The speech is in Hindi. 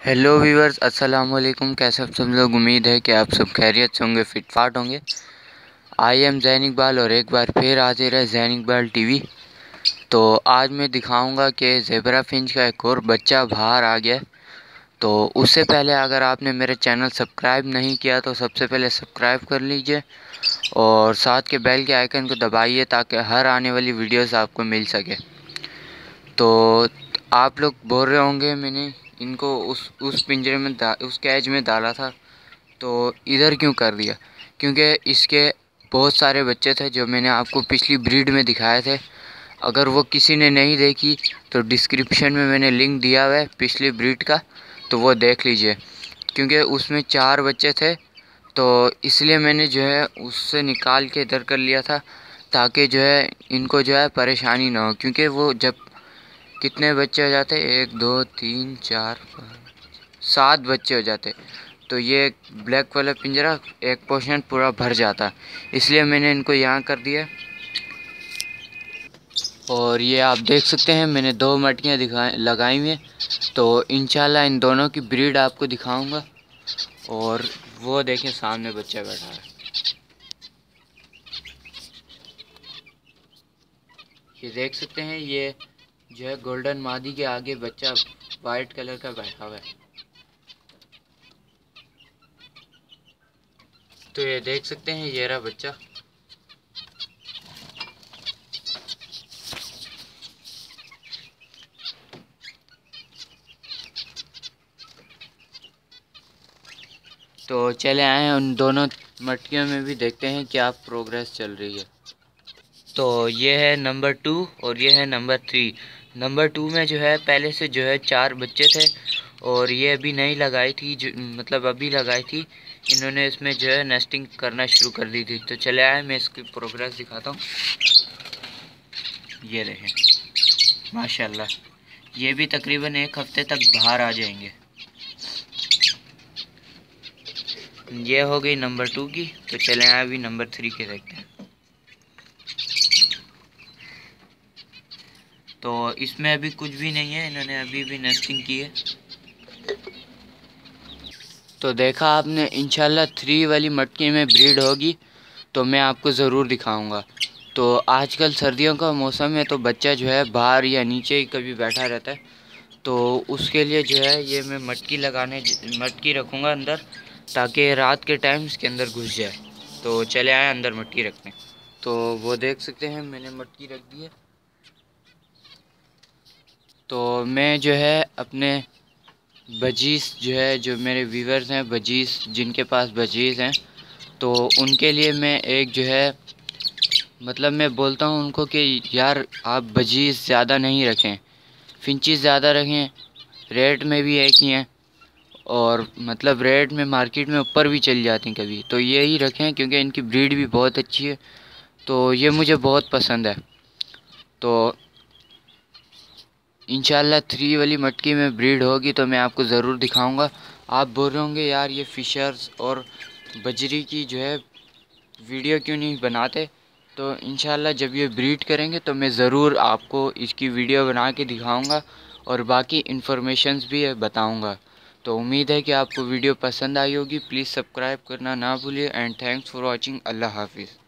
हेलो व्यूअर्स, अस्सलाम वालेकुम। कैसे आप सब लोग? उम्मीद है कि आप सब खैरियत से होंगे, फिट फाट होंगे। आई एम जैन इकबाल और एक बार फिर हाजिर है जैन इकबाल टीवी। तो आज मैं दिखाऊंगा कि ज़ेबरा फिंच का एक और बच्चा बाहर आ गया। तो उससे पहले अगर आपने मेरे चैनल सब्सक्राइब नहीं किया तो सबसे पहले सब्सक्राइब कर लीजिए और साथ के बेल के आइकन को दबाइए ताकि हर आने वाली वीडियोस आपको मिल सके। तो आप लोग बोल रहे होंगे मैंने इनको उस पिंजरे में उस कैज में डाला था तो इधर क्यों कर दिया? क्योंकि इसके बहुत सारे बच्चे थे जो मैंने आपको पिछली ब्रीड में दिखाए थे। अगर वो किसी ने नहीं देखी तो डिस्क्रिप्शन में मैंने लिंक दिया हुआ है पिछली ब्रीड का, तो वो देख लीजिए। क्योंकि उसमें 4 बच्चे थे तो इसलिए मैंने जो है उससे निकाल के इधर कर लिया था ताकि जो है इनको जो है परेशानी ना हो। क्योंकि वो जब कितने बच्चे हो जाते, 1 2 3 4 5 7 बच्चे हो जाते तो ये ब्लैक वाला पिंजरा एक पोर्शन पूरा भर जाता। इसलिए मैंने इनको यहाँ कर दिया। और ये आप देख सकते हैं मैंने 2 मटकियाँ लगाई हुई हैं। तो इंशाल्लाह इन दोनों की ब्रीड आपको दिखाऊंगा। और वो देखें सामने बच्चा बैठा है, ये देख सकते हैं। ये जो है गोल्डन मादी के आगे बच्चा वाइट कलर का बैठा हुआ है। तो ये देख सकते हैं ये रहा बच्चा। तो चले आए उन दोनों मटकियों में भी देखते हैं क्या प्रोग्रेस चल रही है। तो ये है नंबर 2 और ये है नंबर 3। नंबर 2 में जो है पहले से जो है 4 बच्चे थे और ये अभी नहीं लगाई थी, मतलब अभी लगाई थी इन्होंने। इसमें जो है नेस्टिंग करना शुरू कर दी थी। तो चले आए मैं इसकी प्रोग्रेस दिखाता हूँ। ये देखें माशाल्लाह, ये भी तकरीबन 1 हफ्ते तक बाहर आ जाएंगे। ये हो गई नंबर 2 की। तो चले आए अभी नंबर 3 के देखते हैं। तो इसमें अभी कुछ भी नहीं है, इन्होंने अभी भी नेस्टिंग की है। तो देखा आपने, इंशाल्लाह 3 वाली मटकी में ब्रीड होगी तो मैं आपको ज़रूर दिखाऊंगा। तो आजकल सर्दियों का मौसम है तो बच्चा जो है बाहर या नीचे ही कभी बैठा रहता है। तो उसके लिए जो है ये मैं मटकी रखूँगा अंदर ताकि रात के टाइम इसके अंदर घुस जाए। तो चले आए अंदर मटकी रखने। तो वो देख सकते हैं मैंने मटकी रख दी है। तो मैं जो है अपने बजीस जो है, जो मेरे व्यूवर्स हैं बजीस, जिनके पास बजीस हैं, तो उनके लिए मैं एक जो है मतलब मैं बोलता हूँ उनको कि यार आप बजीस ज़्यादा नहीं रखें, फिंचीज़ ज़्यादा रखें। रेट में भी एक ही हैं और मतलब रेट में मार्केट में ऊपर भी चल जाती हैं कभी। तो ये ही रखें क्योंकि इनकी ब्रीड भी बहुत अच्छी है। तो ये मुझे बहुत पसंद है। तो इंशाल्लाह 3 वाली मटकी में ब्रीड होगी तो मैं आपको ज़रूर दिखाऊंगा। आप बोल रहे होंगे यार ये फ़िशर्स और बजरी की जो है वीडियो क्यों नहीं बनाते? तो इंशाल्लाह जब ये ब्रीड करेंगे तो मैं ज़रूर आपको इसकी वीडियो बना के दिखाऊंगा और बाकी इन्फॉर्मेशंस भी बताऊंगा। तो उम्मीद है कि आपको वीडियो पसंद आई होगी। प्लीज़ सब्सक्राइब करना ना भूलिए एंड थैंक्स फॉर वॉचिंग। अल्लाह हाफिज़।